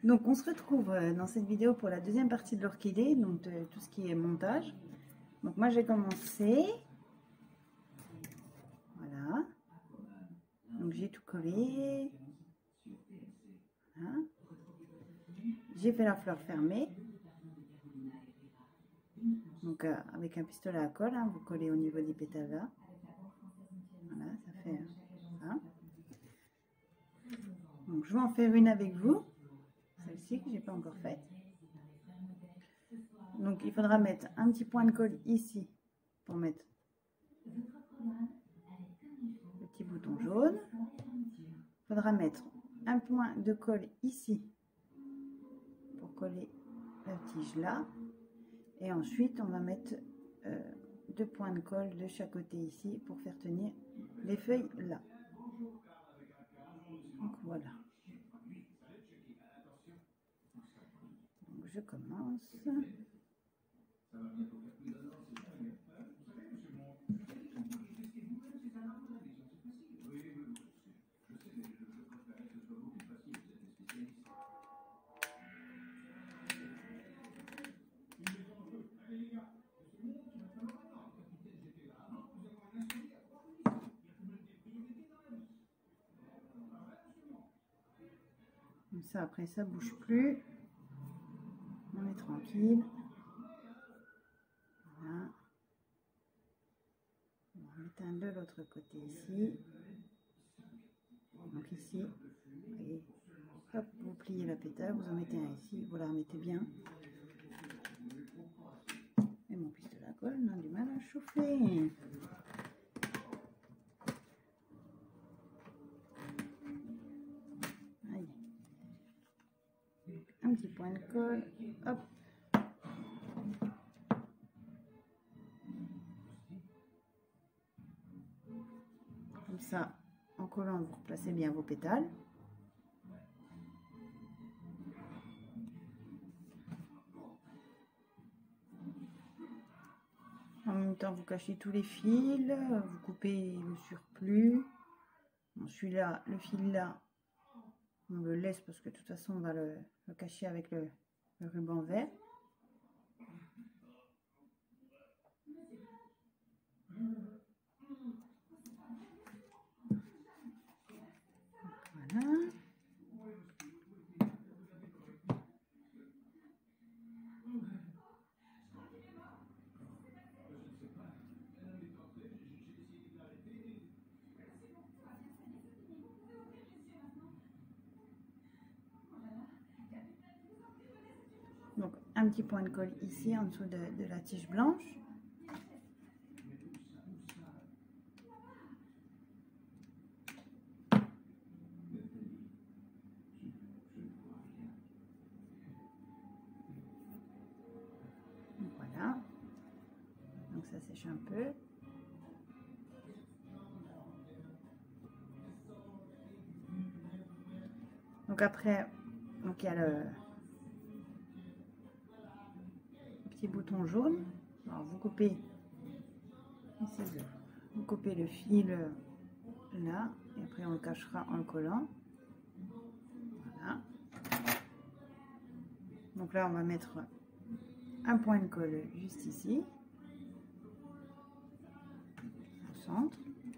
Donc on se retrouve dans cette vidéo pour la deuxième partie de l'orchidée, donc tout ce qui est montage. Donc moi j'ai commencé, voilà, donc j'ai tout collé, voilà. J'ai fait la fleur fermée, donc avec un pistolet à colle, hein, vous collez au niveau des pétales là, voilà, ça fait ça. Donc je vais en faire une avec vous, celle-ci que j'ai pas encore faite. Donc il faudra mettre un petit point de colle ici pour mettre le petit bouton jaune. Il faudra mettre un point de colle ici pour coller la tige là. Et ensuite on va mettre deux points de colle de chaque côté ici pour faire tenir les feuilles là. Donc voilà. Donc je commence. Comme ça, après ça bouge plus. On est tranquille. Voilà. On va mettre un de l'autre côté ici. Donc ici, voyez, hop, vous pliez la pétale, vous en mettez un ici, vous la remettez bien. Et mon pistolet à colle, on a du mal à chauffer. Allez. Un petit point de colle, hop. Comme ça, en collant, vous replacez bien vos pétales. En même temps, vous cachez tous les fils, vous coupez le surplus. Bon, celui-là, le fil là, on le laisse parce que de toute façon, on va le cacher avec le ruban vert. Voilà. Donc un petit point de colle ici en dessous de la tige blanche. Voilà. Donc ça sèche un peu. Donc après, donc il y a le petit bouton jaune. Alors vous coupez vous coupez le fil là et après on le cachera en le collant. Voilà. Donc là on va mettre un point de colle juste ici au centre.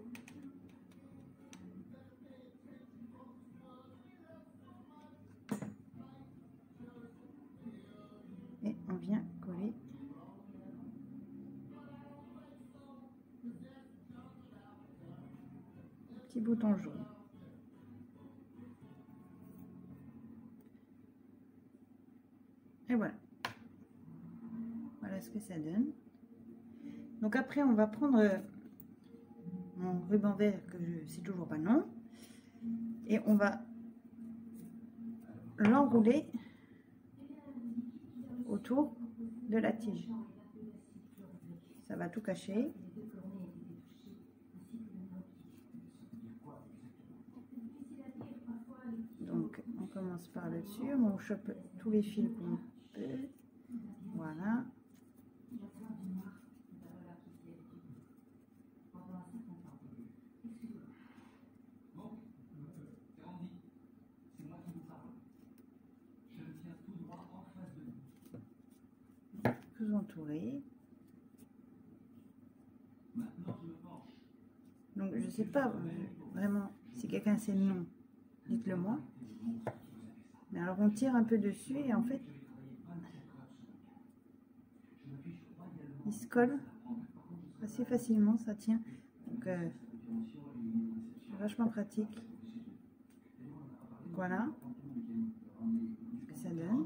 Et on vient coller le petit bouton jaune. Et voilà. Voilà ce que ça donne. Donc après on va prendre mon ruban vert que je sais toujours pas non. Et on va l'enrouler autour de la tige. Ça va tout cacher. Donc on commence par le dessus, on chope tous les fils qu'on peut. Voilà. vous entourer. Donc je sais pas vraiment si quelqu'un sait le nom, dites-le moi. Mais alors on tire un peu dessus et en fait il se colle assez facilement, ça tient. Donc c'est vachement pratique. Voilà ce que ça donne.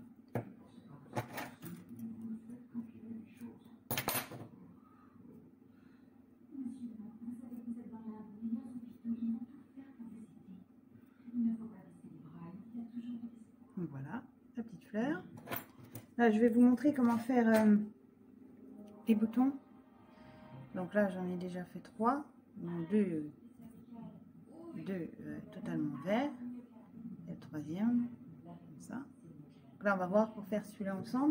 Donc voilà la petite fleur. Là je vais vous montrer comment faire les boutons. Donc là j'en ai déjà fait 3, deux totalement verts et le troisième comme ça. Donc là on va voir pour faire celui-là ensemble.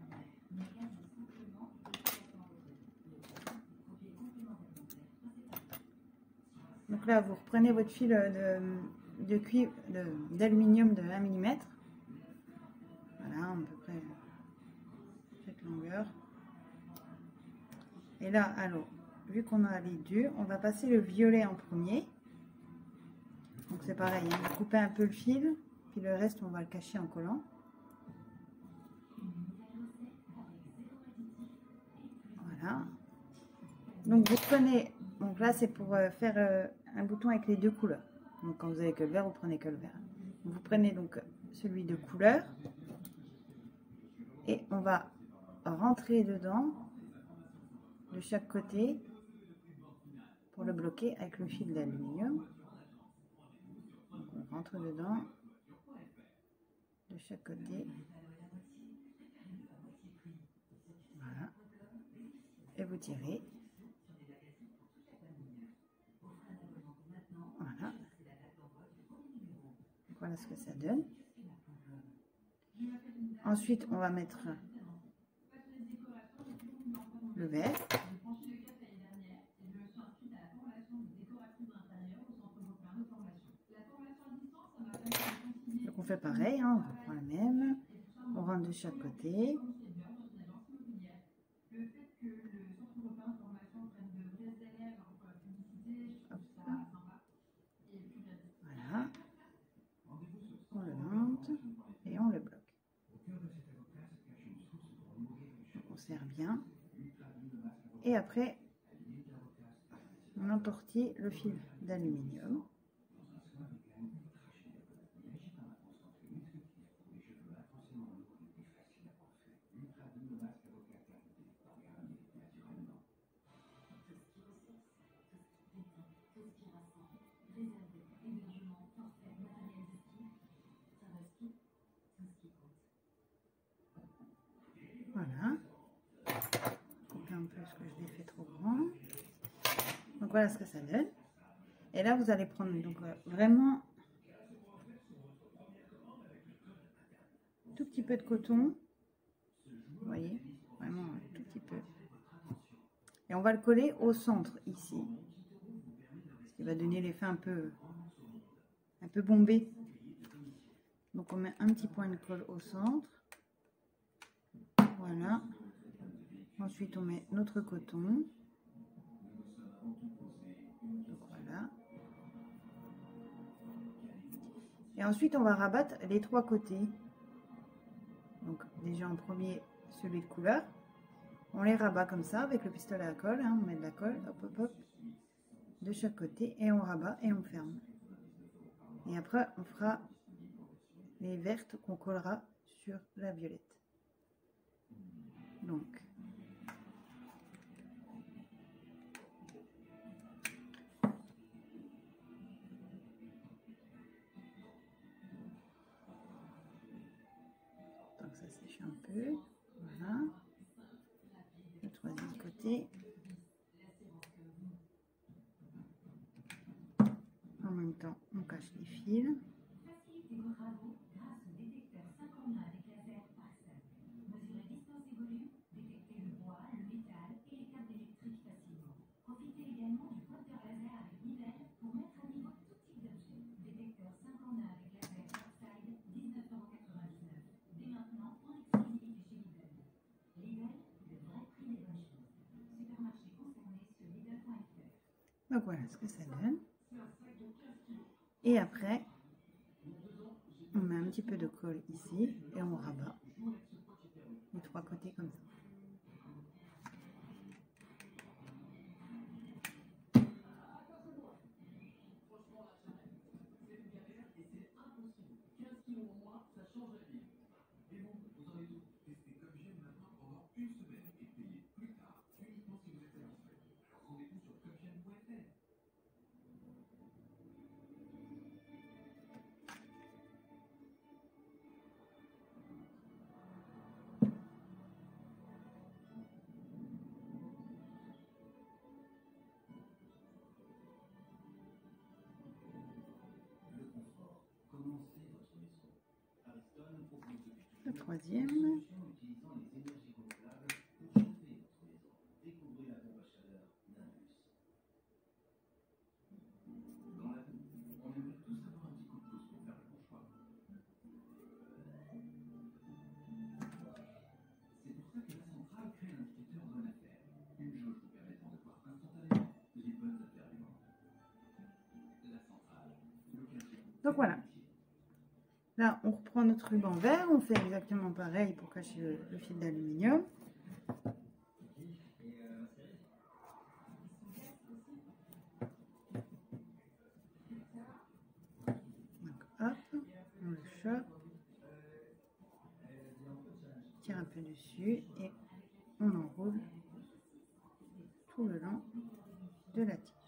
Donc là vous reprenez votre fil de cuivre d'aluminium de 1 mm. Voilà à peu près cette longueur. Et là alors vu qu'on a les deux, on va passer le violet en premier. Donc c'est pareil, on va couper un peu le fil, puis le reste on va le cacher en collant. Voilà. Donc vous prenez, donc là c'est pour faire un bouton avec les deux couleurs. Donc quand vous avez que le vert, vous prenez que le vert. Vous prenez donc celui de couleur et on va rentrer dedans de chaque côté pour le bloquer avec le fil d'aluminium. On rentre dedans de chaque côté. Voilà. Et vous tirez. Voilà. Voilà ce que ça donne. Ensuite, on va mettre le vert. Donc on fait pareil, hein, on reprend la même. On rentre de chaque côté. Voilà. On le monte et on le bloque. Donc on serre bien. Et après, on entortille le fil d'aluminium. Voilà. Couper un peu parce que je l'ai fait trop grand. Donc voilà ce que ça donne. Et là vous allez prendre donc vraiment tout petit peu de coton. Vous voyez, vraiment un tout petit peu. Et on va le coller au centre ici. Ce qui va donner l'effet un peu bombé. Donc on met un petit point de colle au centre. Voilà. Ensuite on met notre coton. Donc voilà. Et ensuite on va rabattre les trois côtés. Donc déjà en premier celui de couleur. On les rabat comme ça avec le pistolet à colle. Hein, on met de la colle, hop hop hop, de chaque côté et on rabat et on ferme. Et après on fera les vertes qu'on collera sur la violette. Donc ça sèche un peu, voilà. Le troisième côté. En même temps, on cache les fils. Donc voilà ce que ça donne. Et après, on met un petit peu de colle ici et on rabat les trois côtés comme ça. Le troisième. Donc voilà. Là, on reprend notre ruban vert, on fait exactement pareil pour cacher le fil d'aluminium. Donc hop, on le chope, tire un peu dessus et on enroule tout le long de la tige.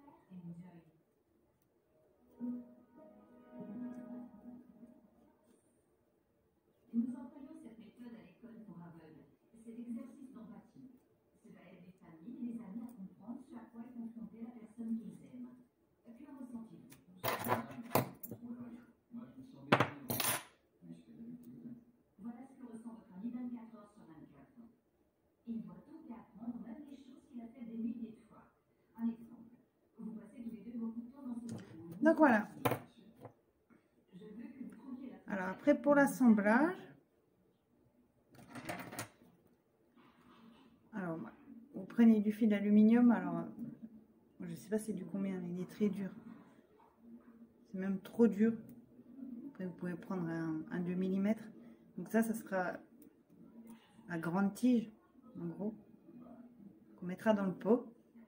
Nous employons cette méthode à l'école pour aveugles. C'est l'exercice d'empathie. Cela aide les familles et les amis à comprendre ce à quoi est confrontée la personne qu'ils aiment. Que ressentez-vous? Voilà ce que ressent votre ami 24 heures sur 24. Il doit tout apprendre, même les choses qu'il a fait des milliers de fois. Un exemple. Vous passez tous les deux beaucoup de temps dans ce cours. Donc voilà. Alors après pour l'assemblage, alors vous prenez du fil d'aluminium, alors je sais pas c'est du combien, il est très dur, c'est même trop dur. Après vous pouvez prendre un 2 mm, donc ça sera la grande tige en gros qu'on mettra dans le pot.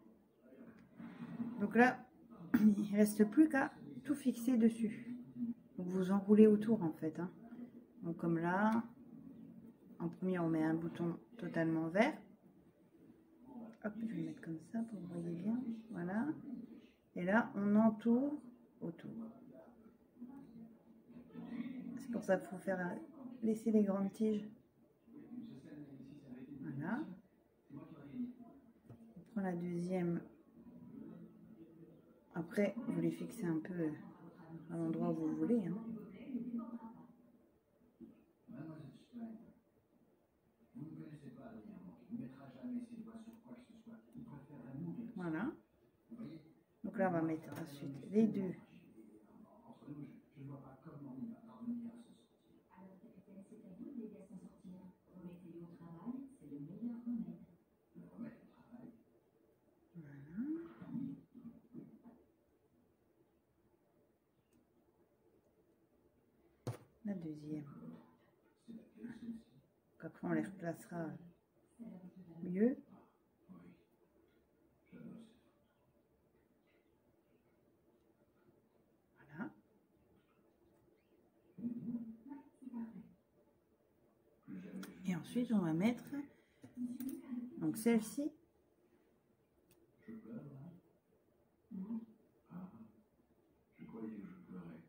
Donc là il reste plus qu'à tout fixer dessus. Donc vous enroulez autour en fait, hein. Donc comme là, en premier on met un bouton totalement vert. Hop, je vais mettre comme ça pour que vous voyez bien. Voilà. Et là on entoure autour. C'est pour ça qu'il faut faire laisser les grandes tiges. Voilà. On prend la deuxième. Après vous les fixez un peu à l'endroit où vous voulez, hein. Voilà. Donc là, on va mettre ensuite les deux. Voilà. La deuxième. Donc après, on les replacera mieux. Voilà. Et ensuite, on va mettre donc celle-ci. Je croyais que je pleurais.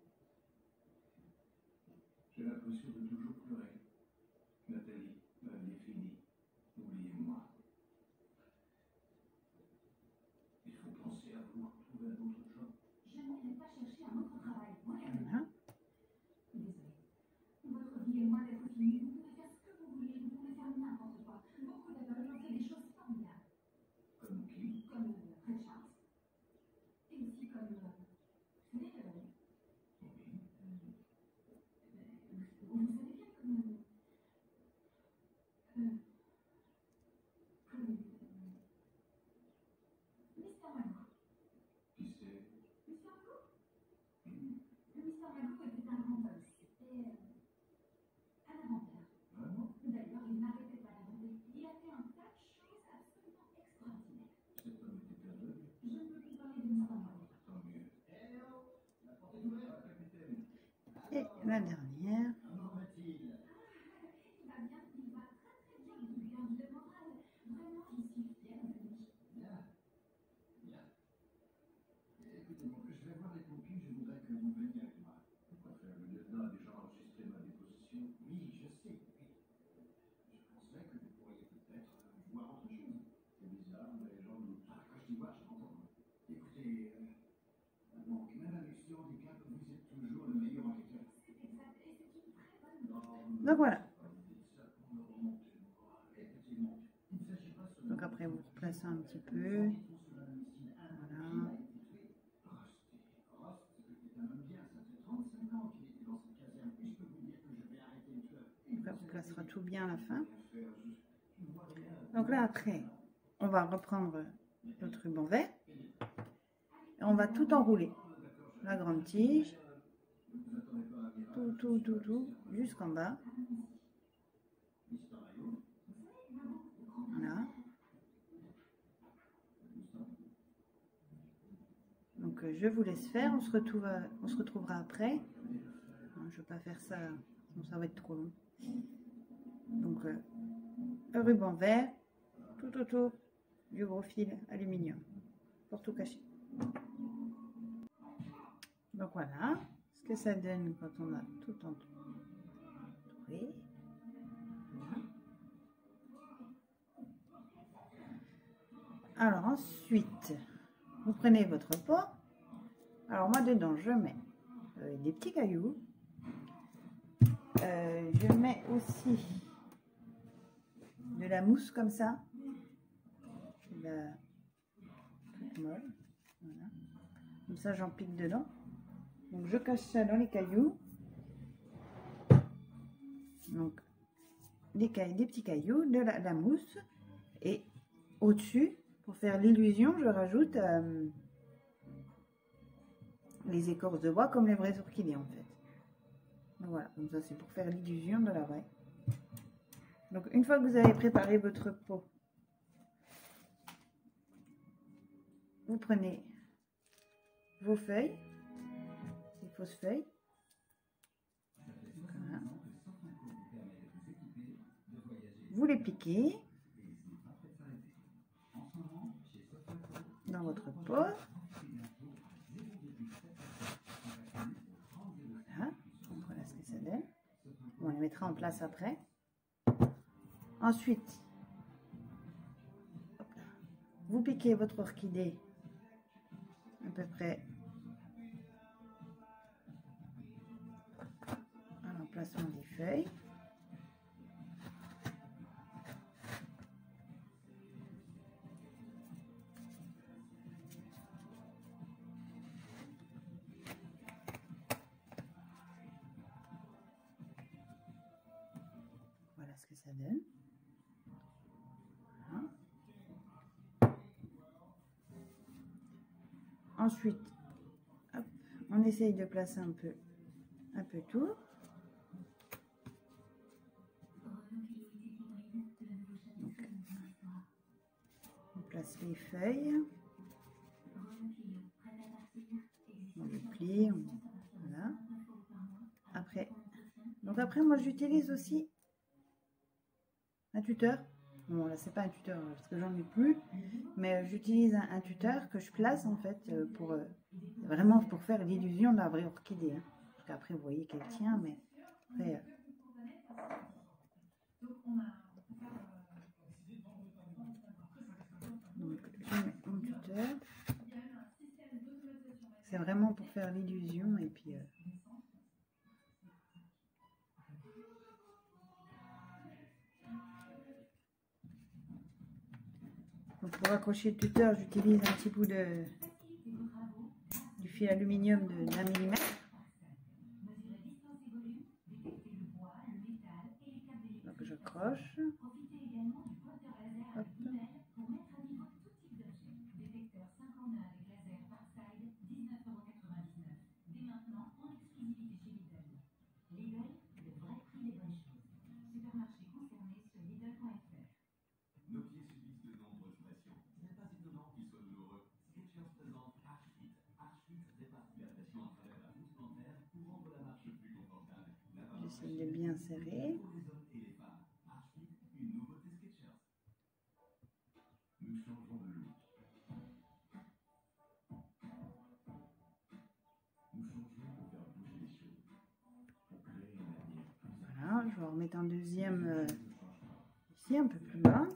J'ai l'impression de toujours pleurer. Nathalie, ma vie est finie. Oubliez-moi. Il faut penser à vous, trouver un autre job. Je n'irai pas chercher un autre travail. Voilà. Désolée. Votre vie est loin d'être finie. Vous pouvez faire ce que vous voulez. Vous pouvez faire n'importe quoi. Beaucoup d'aveugles ont fait des choses formidables. Comme qui? Comme Richard. Et aussi comme... Vous savez, vous savez bien comme... la dernière. Donc voilà. Donc après vous replacez un petit peu. Voilà. Après on placera tout bien à la fin. Donc là après, on va reprendre notre ruban vert. Et on va tout enrouler. La grande tige. Tout, jusqu'en bas. Voilà. Donc je vous laisse faire, on se retrouvera après. Je ne vais pas faire ça, sinon ça va être trop long. Donc un ruban vert tout autour du gros fil aluminium pour tout cacher. Donc voilà ce que ça donne quand on a tout entouré. Alors ensuite, vous prenez votre pot. Alors moi dedans je mets des petits cailloux. Je mets aussi de la mousse comme ça. Toute molle. Voilà. Comme ça j'en pique dedans. Donc je cache ça dans les cailloux. Donc des petits cailloux, de la mousse. Et au-dessus, pour faire l'illusion, je rajoute les écorces de bois comme les vraies orchidées en fait. Donc voilà, comme ça c'est pour faire l'illusion de la vraie. Donc une fois que vous avez préparé votre pot, vous prenez vos feuilles, les fausses feuilles. Voilà. Vous les piquez dans votre pot. Voilà. Donc voilà ce que ça donne. On les mettra en place après. Ensuite, vous piquez votre orchidée à peu près à l'emplacement des feuilles. Voilà ce que ça donne. Voilà. Ensuite, hop, on essaye de placer un peu tout. Donc, on place les feuilles. On les plie. Voilà. Après, moi j'utilise aussi un tuteur. Bon là c'est pas un tuteur parce que j'en ai plus, mais j'utilise un tuteur que je place en fait pour vraiment pour faire l'illusion de la vraie orchidée. Hein. Parce qu'après vous voyez qu'elle tient, mais après. Donc je mets mon tuteur. C'est vraiment pour faire l'illusion et puis. Donc pour accrocher le tuteur, j'utilise un petit bout du fil aluminium d'1 millimètre. Donc j'accroche. Hop. Essayez de bien serrer. Voilà, je vais en remettre un deuxième ici, un peu plus bas.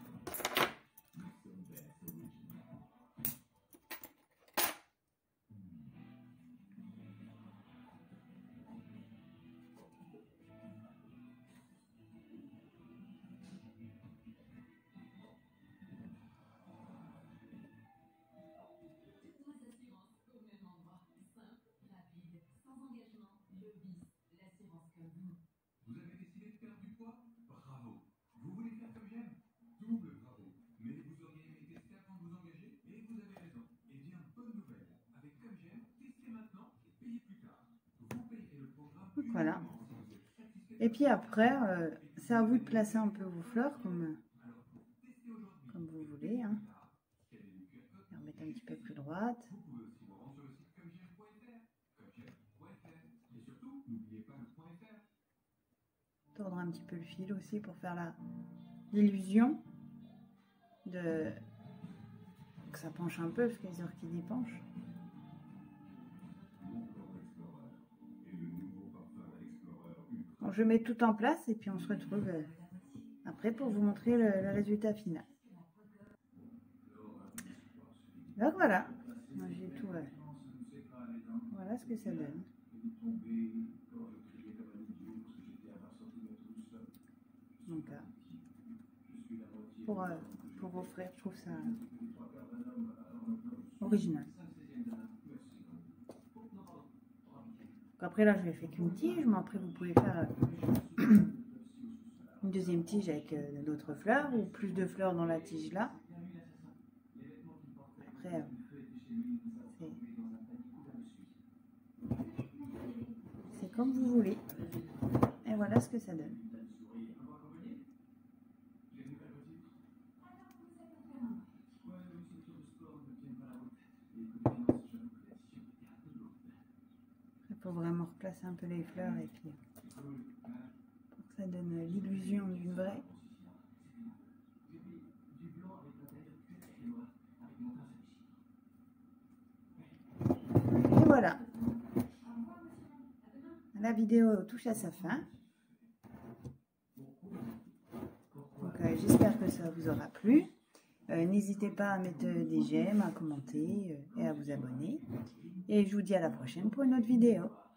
Voilà. Et puis après, c'est à vous de placer un peu vos fleurs comme vous voulez. Hein. Et remettre un petit peu plus droite. Tordre un petit peu le fil aussi pour faire l'illusion de que ça penche un peu, parce que les orchidées penchent. Bon, je mets tout en place et puis on se retrouve après pour vous montrer le résultat final. Donc voilà, moi j'ai tout. Voilà ce que ça donne. Donc pour offrir, je trouve ça original. Donc après là, je vais faire qu'une tige, mais après vous pouvez faire une deuxième tige avec d'autres fleurs ou plus de fleurs dans la tige là. Après, c'est comme vous voulez. Et voilà ce que ça donne. Il faut vraiment replacer un peu les fleurs et puis pour que ça donne l'illusion d'une vraie. Et voilà. La vidéo touche à sa fin. Donc j'espère que ça vous aura plu. N'hésitez pas à mettre des j'aime, à commenter et à vous abonner. Et je vous dis à la prochaine pour une autre vidéo.